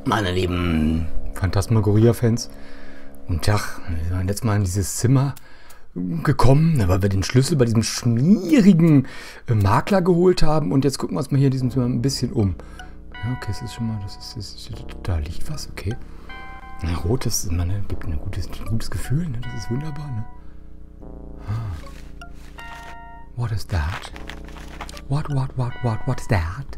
Meine lieben Phantasmagoria-Fans. Guten Tag. Wir sind jetzt mal in dieses Zimmer gekommen, weil wir den Schlüssel bei diesem schmierigen Makler geholt haben. Und jetzt gucken wir uns mal hier in diesem Zimmer ein bisschen um. Ja, okay, es ist schon mal, da liegt was, okay. Na, rot, das gibt ein gutes Gefühl, ne? Das ist wunderbar, ne? Ah. What is that? What is that?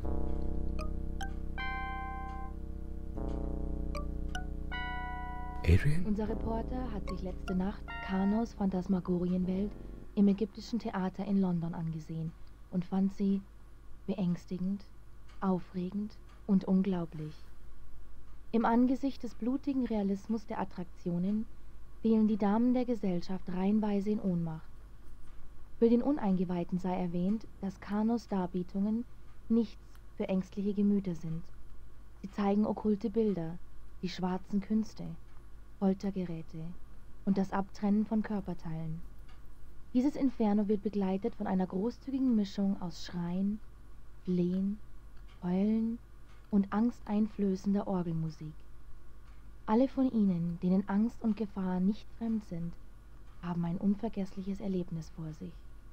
Adrian? Unser Reporter hat sich letzte Nacht Karnos Phantasmagorienwelt im ägyptischen Theater in London angesehen und fand sie beängstigend, aufregend und unglaublich. Im Angesicht des blutigen Realismus der Attraktionen fielen die Damen der Gesellschaft reihenweise in Ohnmacht. Für den Uneingeweihten sei erwähnt, dass Karnos Darbietungen nichts für ängstliche Gemüter sind. Sie zeigen okkulte Bilder, die schwarzen Künste, Foltergeräte und das Abtrennen von Körperteilen. Dieses Inferno wird begleitet von einer großzügigen Mischung aus Schreien, Flehen, Heulen und angsteinflößender Orgelmusik. Alle von ihnen, denen Angst und Gefahr nicht fremd sind, haben ein unvergessliches Erlebnis vor sich.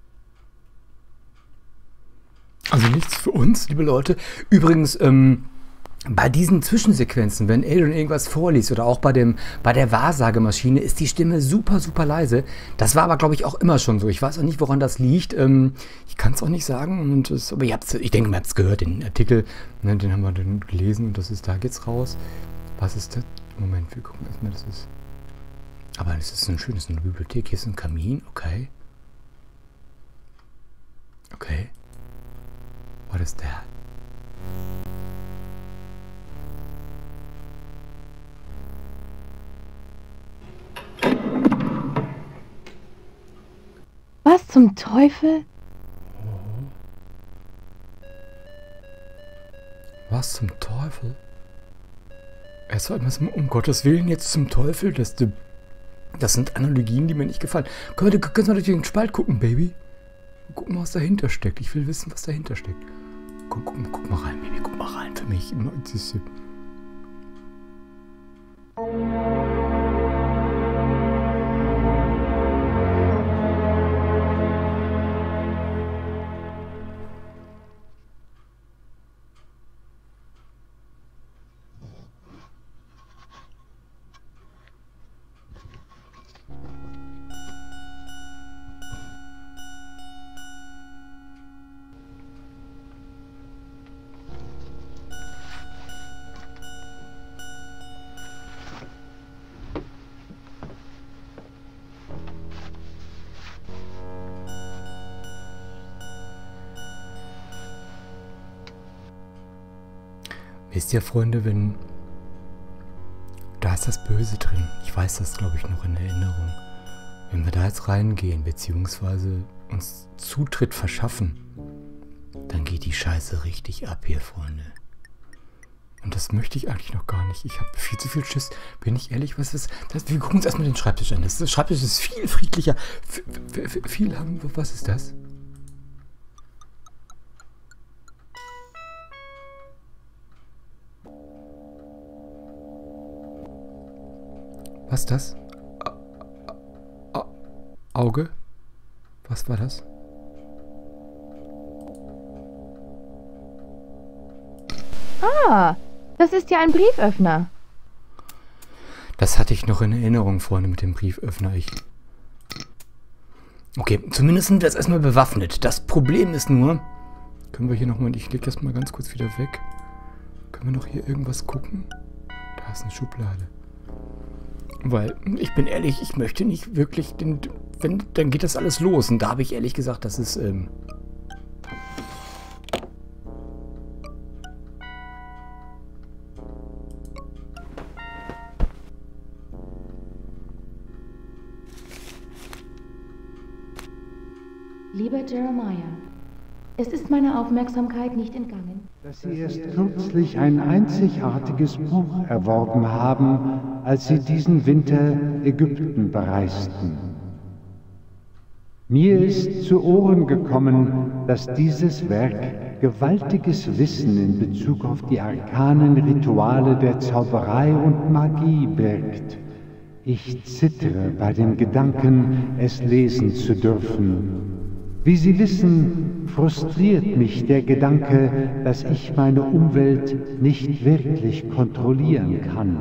Also nichts für uns, liebe Leute. Übrigens, bei diesen Zwischensequenzen, wenn Adrian irgendwas vorliest oder auch bei der Wahrsagemaschine, ist die Stimme super, super leise. Das war aber, glaube ich, auch immer schon so. Ich weiß auch nicht, woran das liegt. Ich kann es auch nicht sagen. Aber ich denke, man hat es gehört, den Artikel, ne, den haben wir dann gelesen und da geht's raus. Was ist das? Moment, wir gucken erstmal, das ist... Aber es ist eine Bibliothek. Hier ist ein Kamin, okay. Okay. What is that? Was zum Teufel? Was zum Teufel? Es soll um Gottes Willen jetzt zum Teufel, das sind Analogien, die mir nicht gefallen. Können wir durch den Spalt gucken, Baby? Gucken mal, was dahinter steckt. Ich will wissen, was dahinter steckt. Guck mal rein, Baby, guck mal rein. Für mich immer. Wisst ihr, Freunde, da ist das Böse drin. Ich weiß das, glaube ich, noch in Erinnerung. Wenn wir da jetzt reingehen, beziehungsweise uns Zutritt verschaffen, dann geht die Scheiße richtig ab hier, Freunde. Und das möchte ich eigentlich noch gar nicht. Ich habe viel zu viel Schiss. Bin ich ehrlich, wir gucken uns erstmal den Schreibtisch an. Der Schreibtisch ist viel friedlicher. Was ist das? Was ist das? Auge? Was war das? Ah, das ist ja ein Brieföffner. Das hatte ich noch in Erinnerung, Freunde, mit dem Brieföffner. Okay, zumindest sind wir jetzt erstmal bewaffnet. Das Problem ist nur... Können wir hier nochmal... Ich lege das mal ganz kurz wieder weg. Können wir noch hier irgendwas gucken? Da ist eine Schublade. Weil, ich bin ehrlich, ich möchte nicht wirklich dann geht das alles los. Und da habe ich ehrlich gesagt, das ist, Lieber Jeremiah, es ist meiner Aufmerksamkeit nicht entgangen, dass Sie erst kürzlich ein einzigartiges Buch erworben haben, als Sie diesen Winter Ägypten bereisten. Mir ist zu Ohren gekommen, dass dieses Werk gewaltiges Wissen in Bezug auf die arkanen Rituale der Zauberei und Magie birgt. Ich zittere bei dem Gedanken, es lesen zu dürfen. Wie Sie wissen, frustriert mich der Gedanke, dass ich meine Umwelt nicht wirklich kontrollieren kann.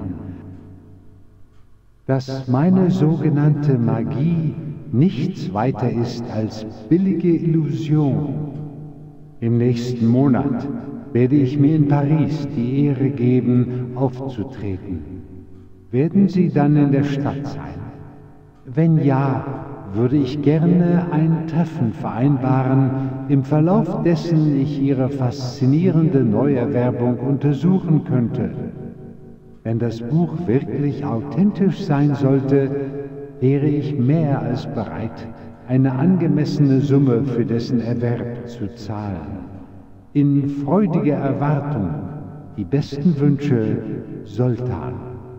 Dass meine sogenannte Magie nichts weiter ist als billige Illusion. Im nächsten Monat werde ich mir in Paris die Ehre geben, aufzutreten. Werden Sie dann in der Stadt sein? Wenn ja, würde ich gerne ein Treffen vereinbaren, im Verlauf dessen ich Ihre faszinierende Neuerwerbung untersuchen könnte. Wenn das Buch wirklich authentisch sein sollte, wäre ich mehr als bereit, eine angemessene Summe für dessen Erwerb zu zahlen. In freudiger Erwartung, die besten Wünsche, Soltan.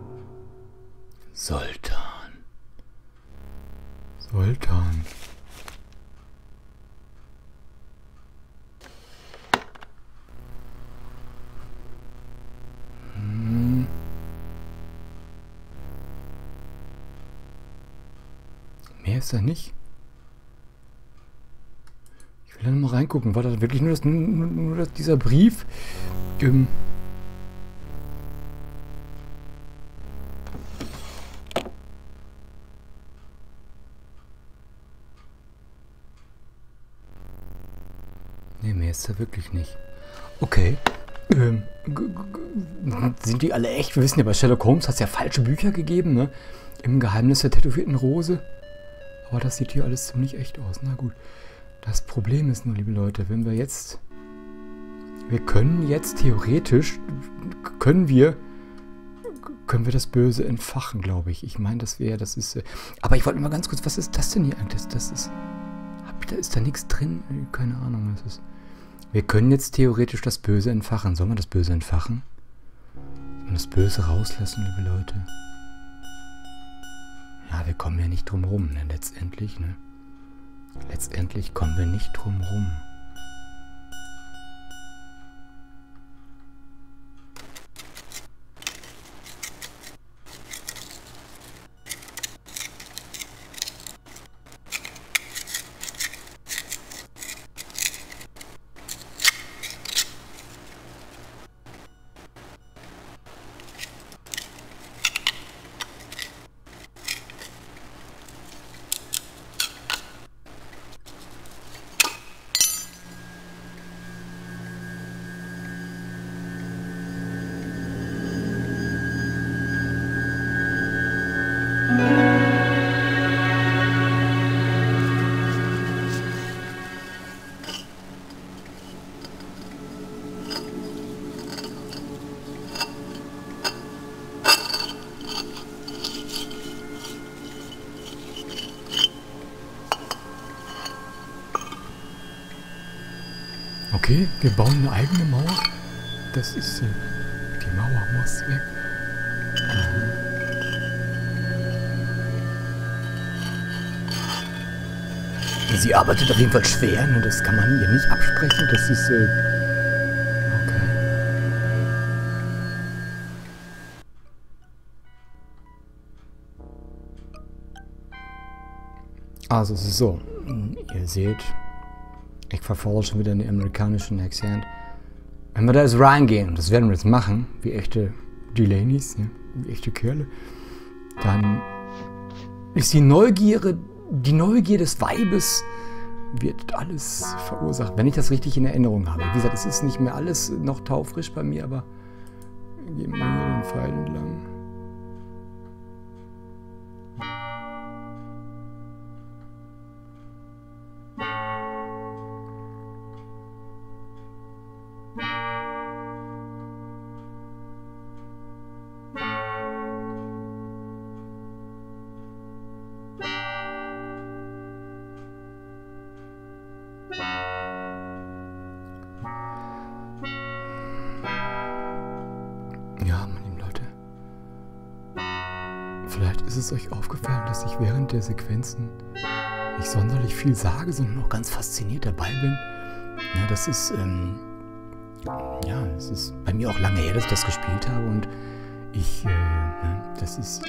Soltan. Soltan. Mehr ist da nicht. Ich will da mal reingucken. War das wirklich nur dieser Brief? Nee, mehr ist da wirklich nicht. Okay. Sind die alle echt? Wir wissen ja, bei Sherlock Holmes hat es ja falsche Bücher gegeben, ne? Im Geheimnis der tätowierten Rose. Aber das sieht hier alles ziemlich echt aus. Na gut. Das Problem ist nur, liebe Leute, wenn wir jetzt... Wir können jetzt theoretisch... Können wir das Böse entfachen, glaube ich. Ich meine, das ist... Aber ich wollte mal ganz kurz... Was ist das denn hier eigentlich? Das ist... Ist da nichts drin? Keine Ahnung, was ist... Wir können jetzt theoretisch das Böse entfachen. Sollen wir das Böse entfachen? Sollen wir das Böse rauslassen, liebe Leute? Ja, wir kommen ja nicht drum rum, ne? Letztendlich, ne? Letztendlich kommen wir nicht drum rum. Okay, wir bauen eine eigene Mauer. Das ist... die Mauer muss weg. Sie arbeitet auf jeden Fall schwer, ne? Das kann man ihr nicht absprechen. Das ist... okay. Also es ist so. Ihr seht... Ich verfolge schon wieder den amerikanischen Akzent. Wenn wir da jetzt reingehen, und das werden wir jetzt machen, wie echte Delaneys, ja, wie echte Kerle, dann ist die Neugier des Weibes, wird alles verursacht, wenn ich das richtig in Erinnerung habe. Wie gesagt, es ist nicht mehr alles noch taufrisch bei mir, aber gehen wir hier den Pfeil entlang. Vielleicht ist es euch aufgefallen, dass ich während der Sequenzen nicht sonderlich viel sage, sondern auch ganz fasziniert dabei bin. Ja, das ist Ja, es ist bei mir auch lange her, dass ich das gespielt habe und ich, das ist...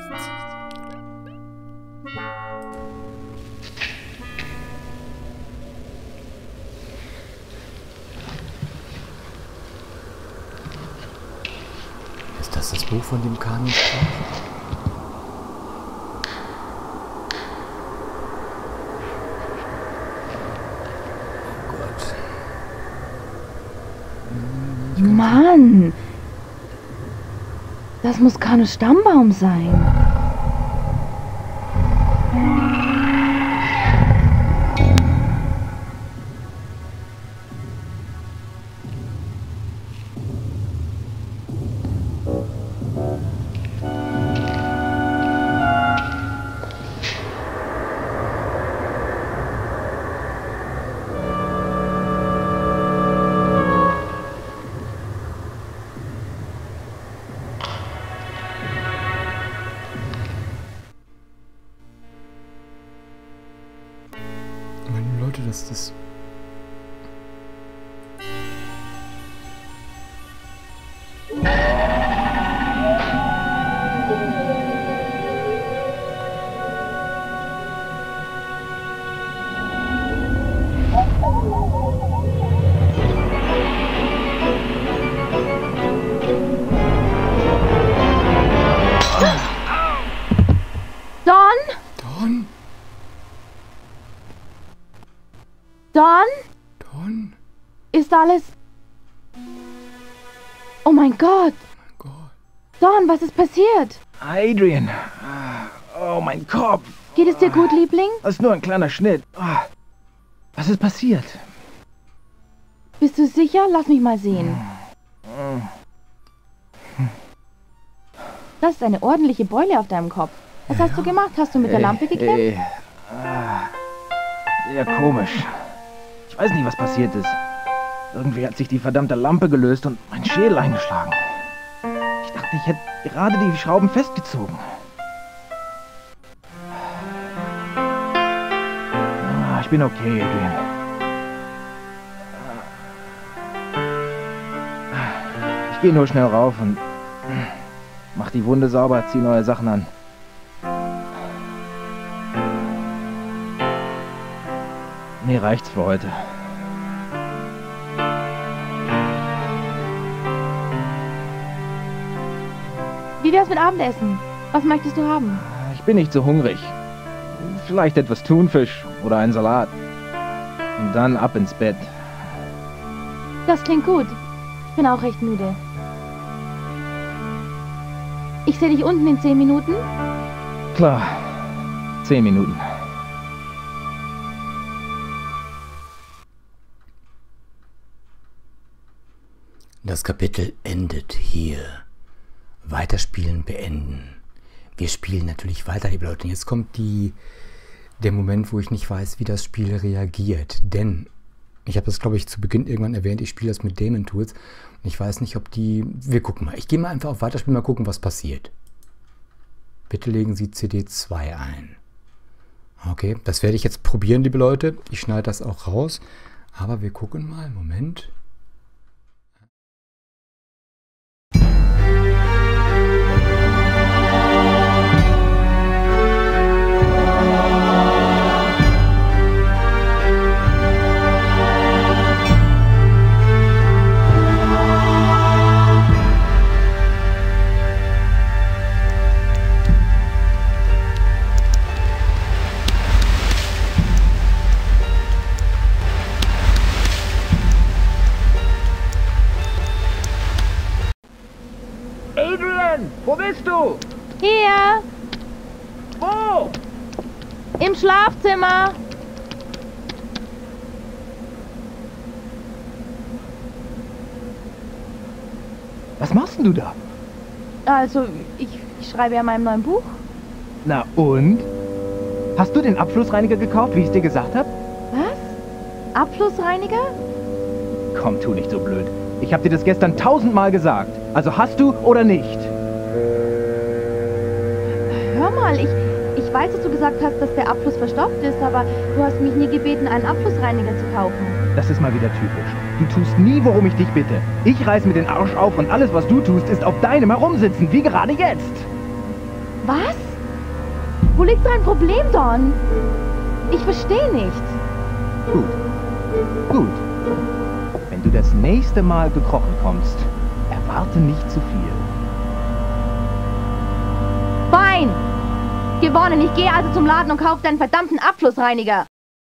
Ist das Buch, von dem Kano sprach? Mann! Das muss Kanos Stammbaum sein. Meine Leute, das... Don? Don? Don? Don? Ist alles... Oh mein Gott! Mein Gott. Don, was ist passiert? Adrian. Oh, mein Kopf. Geht es dir gut, Liebling? Das ist nur ein kleiner Schnitt. Was ist passiert? Bist du sicher? Lass mich mal sehen. Das ist eine ordentliche Beule auf deinem Kopf. Was hast du gemacht? Hast du mit der Lampe geklemmt? Sehr komisch. Ich weiß nicht, was passiert ist. Irgendwie hat sich die verdammte Lampe gelöst und mein Schädel eingeschlagen. Ich dachte, ich hätte gerade die Schrauben festgezogen. Ich bin okay, Adrian. Ich gehe nur schnell rauf und mach die Wunde sauber, zieh neue Sachen an. Nee, reicht's für heute. Wie wär's mit Abendessen? Was möchtest du haben? Ich bin nicht so hungrig. Vielleicht etwas Thunfisch oder ein Salat. Und dann ab ins Bett. Das klingt gut. Ich bin auch recht müde. Ich sehe dich unten in 10 Minuten. Klar. 10 Minuten. Das Kapitel endet hier. Weiterspielen beenden. Wir spielen natürlich weiter, liebe Leute. Und jetzt kommt der Moment, wo ich nicht weiß, wie das Spiel reagiert. Denn, ich habe das, glaube ich, zu Beginn irgendwann erwähnt, ich spiele das mit Daemon Tools. Und ich weiß nicht, ob die... Wir gucken mal. Ich gehe mal einfach auf Weiterspielen, mal gucken, was passiert. Bitte legen Sie CD 2 ein. Okay, das werde ich jetzt probieren, liebe Leute. Ich schneide das auch raus. Aber wir gucken mal. Moment. Adrian, wo bist du? Hier, Wo? im Schlafzimmer. Was machst denn du da? Also, ich schreibe ja meinem neuen Buch. Na und? Hast du den Abflussreiniger gekauft, wie ich es dir gesagt habe? Was? Abflussreiniger? Komm, tu nicht so blöd. Ich habe dir das gestern 1000-mal gesagt. Also hast du oder nicht? Hör mal, ich weiß, dass du gesagt hast, dass der Abfluss verstopft ist, aber du hast mich nie gebeten, einen Abflussreiniger zu kaufen. Das ist mal wieder typisch. Du tust nie, worum ich dich bitte. Ich reiß mir den Arsch auf und alles, was du tust, ist auf deinem Herumsitzen, wie gerade jetzt. Was? Wo liegt dein Problem, Don? Ich verstehe nicht. Gut. Gut. Wenn du das nächste Mal gekrochen kommst, erwarte nicht zu viel. Fein! Gewonnen. Ich gehe also zum Laden und kaufe deinen verdammten Abflussreiniger.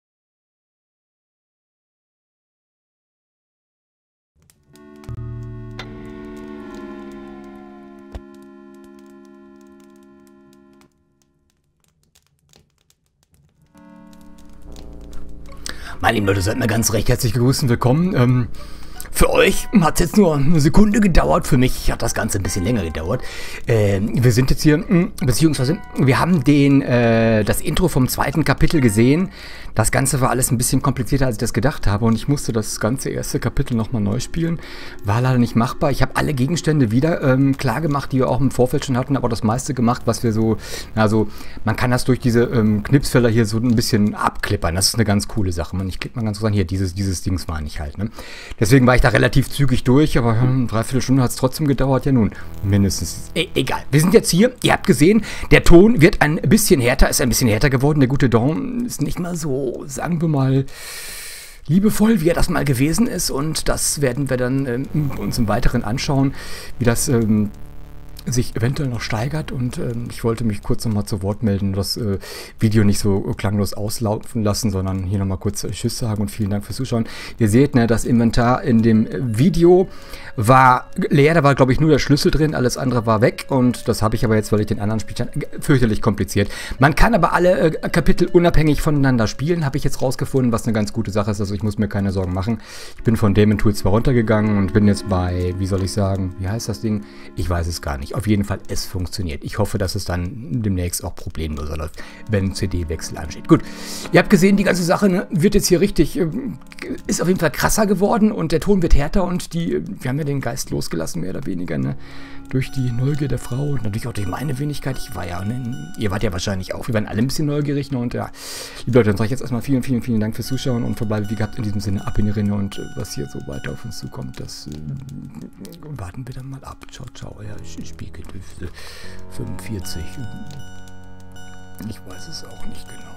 Meine lieben Leute, seid mir ganz recht herzlich gegrüßt und willkommen. Für euch hat es jetzt nur eine Sekunde gedauert, für mich hat das Ganze ein bisschen länger gedauert. Wir sind jetzt hier, beziehungsweise wir haben das Intro vom zweiten Kapitel gesehen. Das Ganze war alles ein bisschen komplizierter, als ich das gedacht habe und ich musste das ganze erste Kapitel nochmal neu spielen. War leider nicht machbar. Ich habe alle Gegenstände wieder klar gemacht, die wir auch im Vorfeld schon hatten, aber das meiste gemacht, was wir so, also man kann das durch diese Knipsfelder hier so ein bisschen abklippern. Das ist eine ganz coole Sache. Ich klicke mal ganz so an, hier, dieses Dings war nicht halt. Ne? Deswegen war ich da relativ zügig durch, aber eine Dreiviertelstunde hat es trotzdem gedauert. Ja nun, mindestens. Egal, wir sind jetzt hier. Ihr habt gesehen, der Ton wird ein bisschen härter, ist ein bisschen härter geworden. Der gute Dawn ist nicht mal so, sagen wir mal, liebevoll, wie er das mal gewesen ist. Und das werden wir dann uns im Weiteren anschauen, wie das sich eventuell noch steigert. Und ich wollte mich kurz nochmal zu Wort melden, das Video nicht so klanglos auslaufen lassen, sondern hier nochmal kurz Tschüss sagen und vielen Dank fürs Zuschauen. Ihr seht, ne, das Inventar in dem Video war leer, da war glaube ich nur der Schlüssel drin, alles andere war weg und das habe ich aber jetzt, weil ich den anderen Spielstand fürchterlich kompliziert. Man kann aber alle Kapitel unabhängig voneinander spielen, habe ich jetzt rausgefunden, was eine ganz gute Sache ist, also ich muss mir keine Sorgen machen. Ich bin von Daemon Tools 2 runtergegangen und bin jetzt bei, wie soll ich sagen, wie heißt das Ding? Ich weiß es gar nicht. Auf jeden Fall, es funktioniert. Ich hoffe, dass es dann demnächst auch problemloser läuft, wenn CD-Wechsel ansteht. Gut, ihr habt gesehen, die ganze Sache, ne, wird jetzt hier richtig, ist auf jeden Fall krasser geworden und der Ton wird härter und wir haben ja den Geist losgelassen, mehr oder weniger, ne, durch die Neugier der Frau und natürlich auch durch meine Wenigkeit. Ich war ja, ne, ihr wart ja wahrscheinlich auch, wir waren alle ein bisschen neugierig, ne, und ja, liebe Leute, dann sage ich jetzt erstmal vielen, vielen, vielen Dank fürs Zuschauen und verbleibe wie gehabt in diesem Sinne ab in die Rinne und was hier so weiter auf uns zukommt, das warten wir dann mal ab. Ciao, ciao, ja, Spiegeldüfte 45. Ich weiß es auch nicht genau.